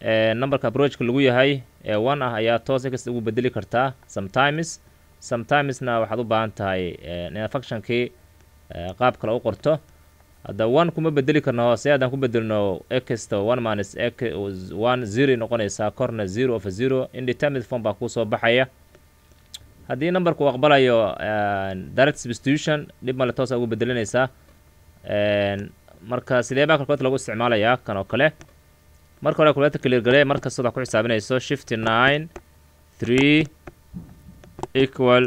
numberka approachka lagu yahay ee 1 ah ayaa toos x ugu bedeli kartaa sometimesna waxaad u baahan tahay inaad functionkii qaab kale u qorto hadda 1 kuma bedeli karno hoose haddaan ku bedelno x to 1 minus x 1 0 noqonaysaa korna 0 of 0 indeterminate form baa kuu soo baxaya haddii numberku aqbalayo direct substitution dib male toos ugu bedelinaysaa marka sidee baa calculator lagu isticmaalayaa kan oo kale marka hore calculator clear galee marka sida ku xisaabinayso shift 9 3 equal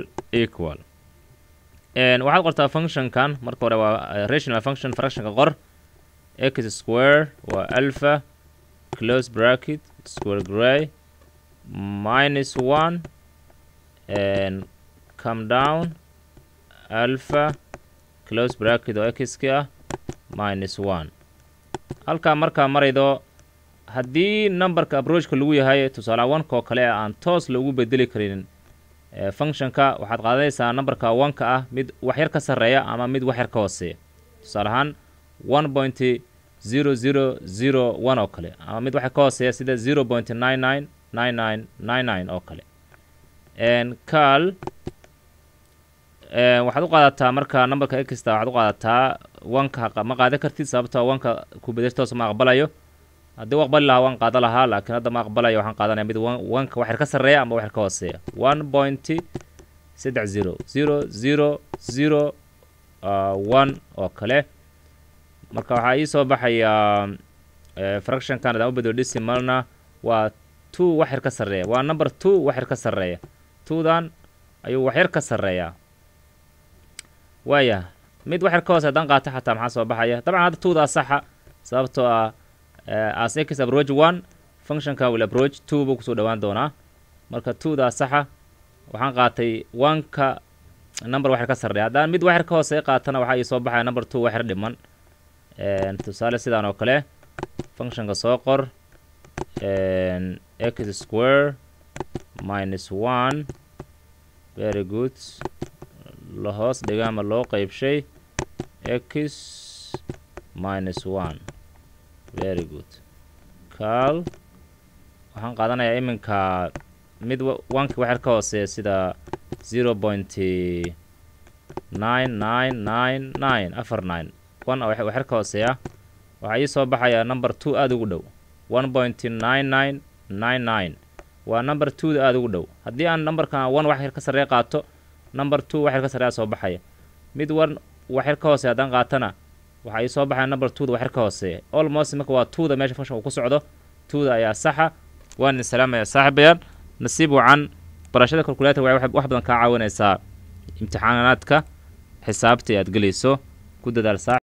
waxaad qortaa functionkan marka hore waa rational function fractionka qor x square waa alpha close bracket square gray minus 1 and come down alpha close bracket oo x ka minus 1 halka marka maraydo haddii numberka approachka lagu yahay tusaale 1 oo kale aan toos loogu bedeli karin functionka waxaad qaadanaysaa numberka 1 ka ah mid wax yar ka sareeya ama mid wax yar ka hooseeya tusaale ahaan 1.0001 oo kale ama mid wax ka hooseeya sida 0.999999 oo kale cal waxaad u qaadataa marka numberka x waxaad u qaadataa 1 ka ma qaadan kartid sababtoo 1 ka ku beddeltoos ma aqbalayo haddii aqbali lahaa waan qaadan lahaa laakiin hadda ma aqbalayo waxaan qaadanayaa mid 1 ka wax yar ka sareeya ama wax yar ka hooseeya 1.300001 oo kale marka waxaa ii soo baxaya fractionkan haddaan u bedelo decimalna waa 2 wax yar ka sareeya waa number 2 wax yar ka sareeya 2dan ayuu wax yar ka sareeyaa waaya mid wax yar ka hoose haddaan qaato xataa maxaa soo baxaya dabcan hadda 2daa saxa sababtoo ah as x approach 1 functionka will approach 2 buu kusoo dhawaan doonaa marka 2daa saxa waxaan qaatay 1 ka number wax yar ka sareeya haddaan mid wax yar ka hoose qaatana waxaa ii soo baxaya number 2 wax yar dhiman tusaale sidaan oo kale functionka soo qor x square minus 1 very good la hoos dhiga ama loo qaybshay x minus 1 very good cal waxaan qaadanayaa iminka mid 1 wax yar ka hooseeya sida 0.999949 wax yar ka hooseeya waxaa ii soo baxaya number 2 aad ugu dhow 1.9999 waa number 2 aad ugu dhow haddii aan numberkan 1 wax yar ka sareeya qaato number 2 wax yar ka sareeya soo baxaya mid 1 wax yar ka hooseeya haddaan qaatana waxaa ii soo baxaya number 2 wax yar ka hooseeya almost marka waa 2da meesha function uu ku socdo 2da ayaa saxa waan idin salaamaya saaxiibayaal nasiib wacan barashada calculator wax badan kaa caawinaysaa imtixaanaadka xisaabta aad gelayso ku dadaal